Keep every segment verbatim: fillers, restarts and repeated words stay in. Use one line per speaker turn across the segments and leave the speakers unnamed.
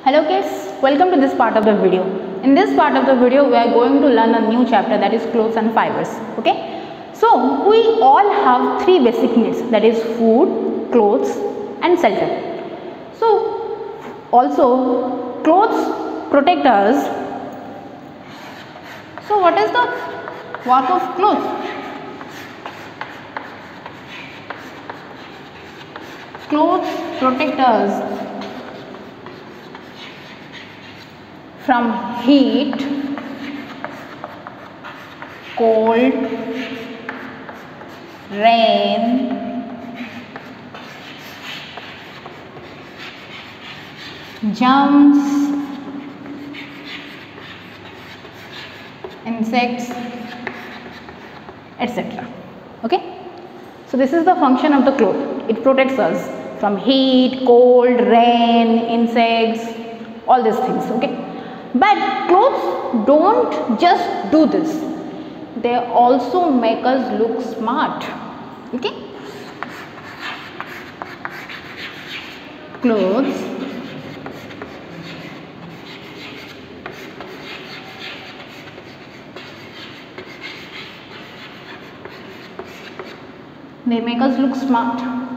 Hello kids, welcome to this part of the video. In this part of the video we are going to learn a new chapter, that is clothes and fibers. Okay, so we all have three basic needs, that is food, clothes and shelter. So also clothes protect us. So what is the work of clothes? Clothes protect us from heat, cold, rain, germs, insects, et cetera. Okay. So this is the function of the cloth. It protects us from heat, cold, rain, insects, all these things. Okay. But clothes don't just do this, they also make us look smart. Okay. Clothes they make us look smart,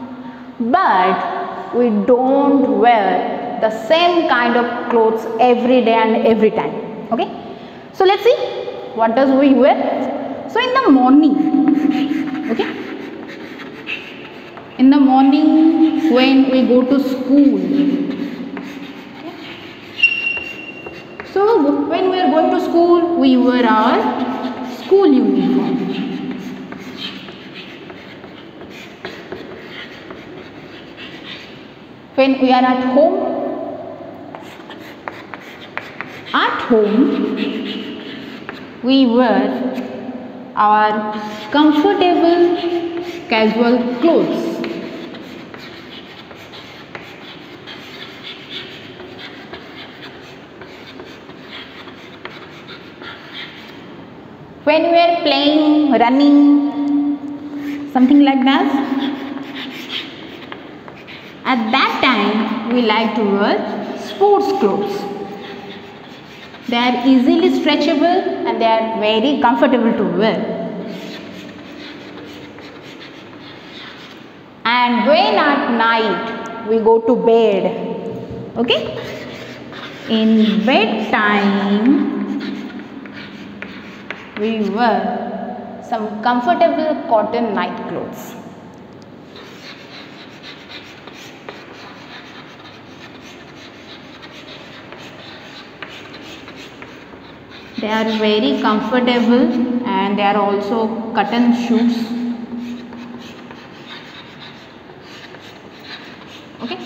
but we don't wear the same kind of clothes every day and every time. Okay, so let's see what does we wear. So in the morning, okay, in the morning when we go to school, okay? So when we are going to school we wear our school uniform. When we are at home, at home we wear our comfortable casual clothes. When we are playing, running, something like that, at that time we like to wear sports clothes. They are easily stretchable and they are very comfortable to wear. And when at night we go to bed, okay, in bedtime we wear some comfortable cotton night clothes. They are very comfortable and they are also cotton shoes. Okay.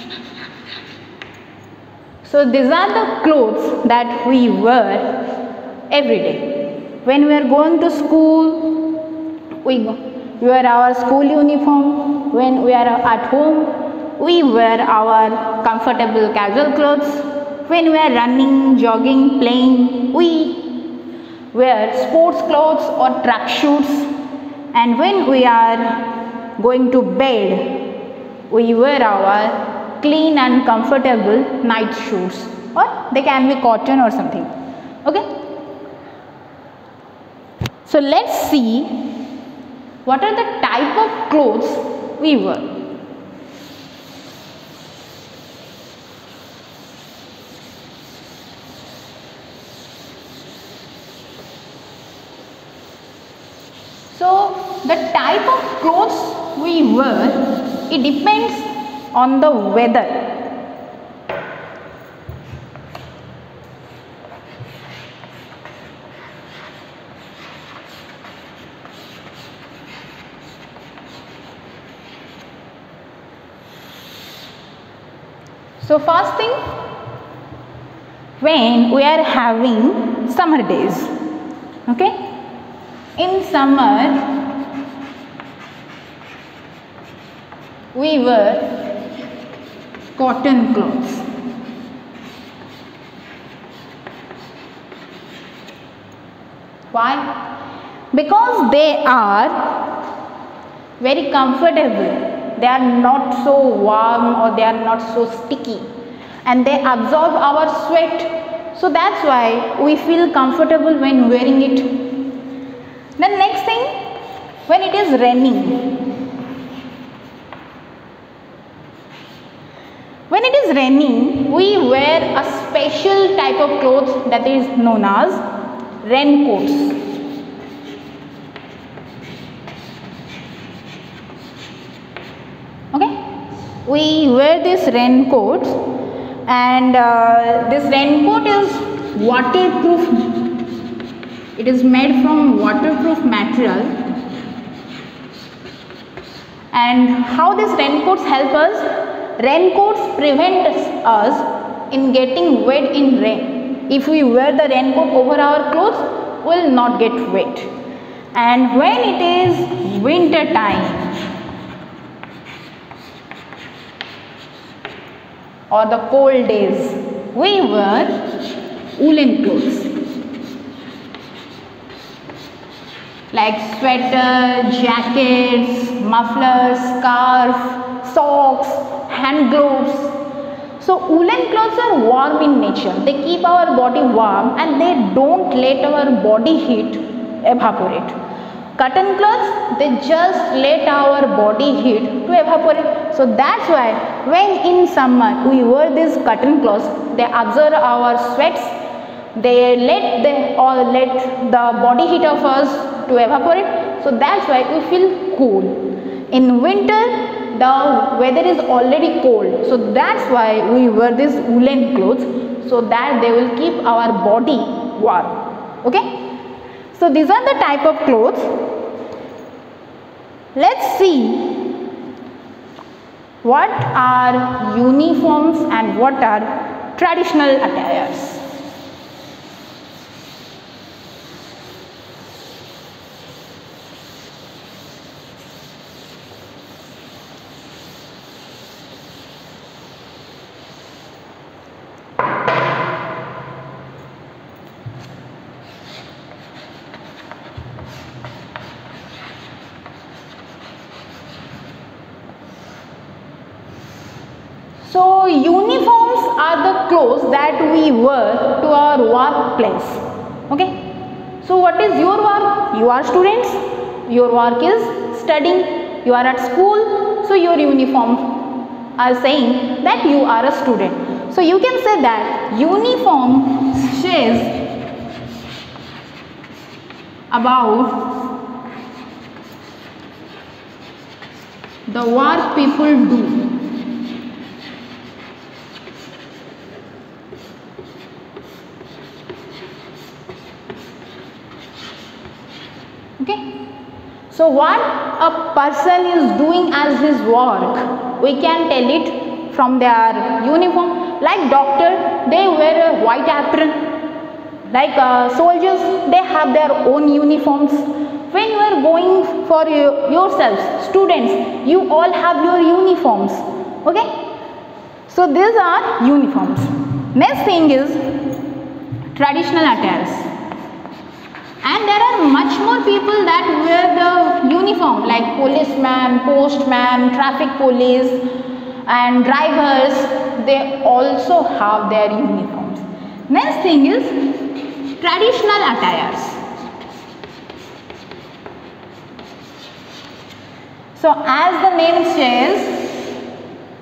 So these are the clothes that we wear every day. When we are going to school, we wear our school uniform. When we are at home, we wear our comfortable casual clothes. When we are running, jogging, playing, we wear sports clothes or track shoes, and when we are going to bed we wear our clean and comfortable night shoes, or they can be cotton or something. Okay, so let's see what are the type of clothes we wear. So the type of clothes we wear, it depends on the weather. So first thing, when we are having summer days, okay. In summer, we wear cotton clothes. Why? Because they are very comfortable. They are not so warm or they are not so sticky. and they absorb our sweat. So that's why we feel comfortable when wearing it. Then next thing, when it is raining. When it is raining, we wear a special type of clothes that is known as raincoats. Okay, we wear this raincoats, and uh, this raincoat is waterproof. It is made from waterproof material. And how these raincoats help us? Raincoats prevent us in getting wet in rain. If we wear the raincoat over our clothes, we will not get wet. And when it is winter time or the cold days, we wear woolen clothes like sweater, jackets, mufflers, scarf, socks, hand gloves. So woolen clothes are warm in nature. They keep our body warm and they don't let our body heat evaporate. Cotton clothes, they just let our body heat to evaporate. So that's why when in summer we wear these cotton clothes, they absorb our sweats, they let the or let the body heat of us to evaporate. So that's why we feel cool. In winter, the weather is already cold, so that's why we wear these woolen clothes, so that they will keep our body warm. Okay, so these are the type of clothes. Let's see what are uniforms and what are traditional attires. So uniforms are the clothes that we wear to our workplace. Okay. So what is your work? You are students. Your work is studying. You are at school. So your uniform are saying that you are a student. So you can say that uniform says about the work people do. Okay. So what a person is doing as his work, we can tell it from their uniform. Like doctor, they wear a white apron. Like uh, soldiers, they have their own uniforms. When you are going for you, yourselves, students, you all have your uniforms. Okay. So these are uniforms. Next thing is traditional attires. And there are much more people that wear the uniform, like policeman, postman, traffic police and drivers. They also have their uniforms. Next thing is traditional attires. So as the name says,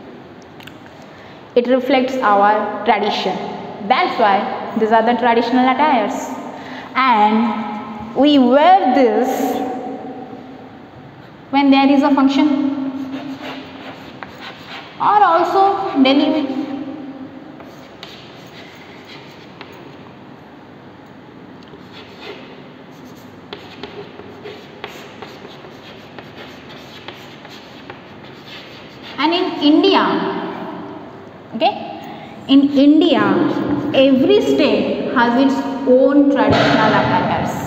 it reflects our tradition. That's why these are the traditional attires. And we wear this when there is a function or also daily. And in India, okay, in India, every state has its own traditional attires.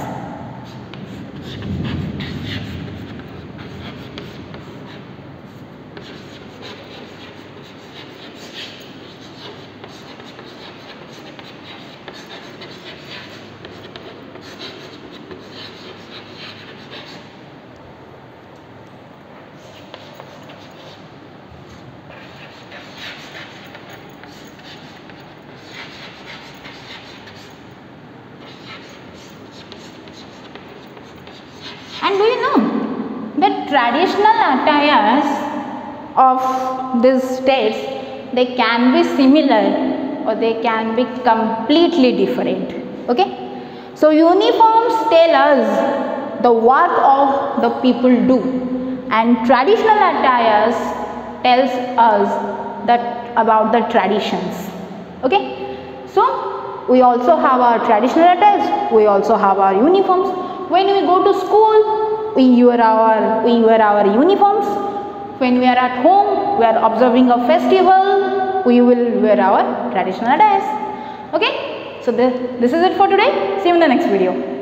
And do you know that traditional attires of these states, they can be similar or they can be completely different. Okay. So uniforms tell us the work of the people do, and traditional attires tells us that about the traditions. Okay. So we also have our traditional attires, we also have our uniforms. When we go to school, we wear our we wear our uniforms. When we are at home, we are observing a festival, we will wear our traditional attires. Okay. So this, this is it for today. See you in the next video.